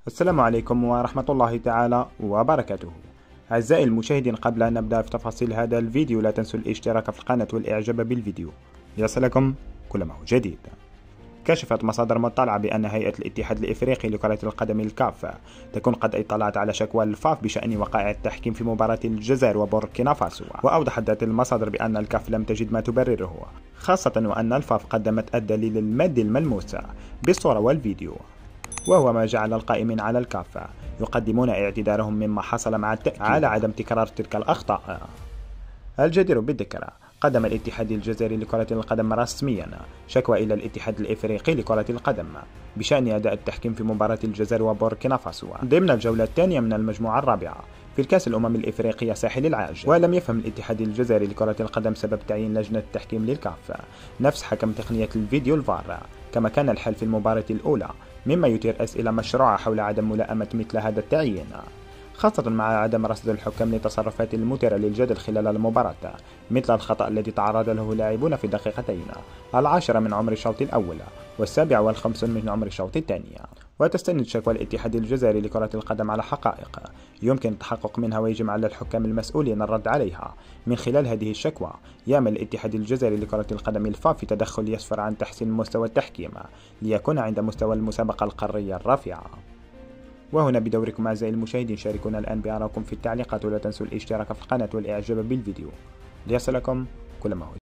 السلام عليكم ورحمة الله تعالى وبركاته. أعزائي المشاهدين، قبل أن نبدأ في تفاصيل هذا الفيديو لا تنسوا الاشتراك في القناة والإعجاب بالفيديو ليصلكم كل ما هو جديد. كشفت مصادر مطلعة بأن هيئة الاتحاد الإفريقي لكرة القدم الكاف تكون قد اطلعت على شكوى الفاف بشأن وقائع التحكيم في مباراة الجزائر وبوركينا فاسو، وأوضحت ذات المصادر بأن الكاف لم تجد ما تبرره، خاصة وأن الفاف قدمت الدليل المادي الملموس بالصورة والفيديو، وهو ما جعل القائمين على الكاف يقدمون اعتذارهم مما حصل مع التأكيد على عدم تكرار تلك الأخطاء. الجدير بالذكر، قدم الاتحاد الجزائري لكرة القدم رسميا شكوى إلى الاتحاد الإفريقي لكرة القدم بشأن أداء التحكيم في مباراة الجزائر وبوركينا فاسو ضمن الجولة الثانية من المجموعة الرابعة في الكأس الأمم الإفريقية ساحل العاج. ولم يفهم الاتحاد الجزائري لكرة القدم سبب تعيين لجنة التحكيم للكاف نفس حكم تقنية الفيديو الفار كما كان الحال في المباراة الأولى، مما يثير أسئلة مشروعة حول عدم ملائمة مثل هذا التعيين، خاصة مع عدم رصد الحكام للتصرفات المثيرة للجدل خلال المباراة، مثل الخطأ الذي تعرض له اللاعبون في دقيقتين 10 من عمر الشوط الأول و57 من عمر الشوط الثاني. وتستند شكوى الاتحاد الجزائري لكرة القدم على حقائق يمكن التحقق منها، ويجب على الحكام المسؤولين الرد عليها. من خلال هذه الشكوى يعمل الاتحاد الجزائري لكرة القدم الفاف في تدخل يسفر عن تحسين مستوى التحكيم ليكون عند مستوى المسابقة القارية الرفيعة. وهنا بدوركم أعزائي المشاهدين، شاركونا الآن بآرائكم في التعليقات، ولا تنسوا الاشتراك في القناة والإعجاب بالفيديو ليصلكم كل ما هو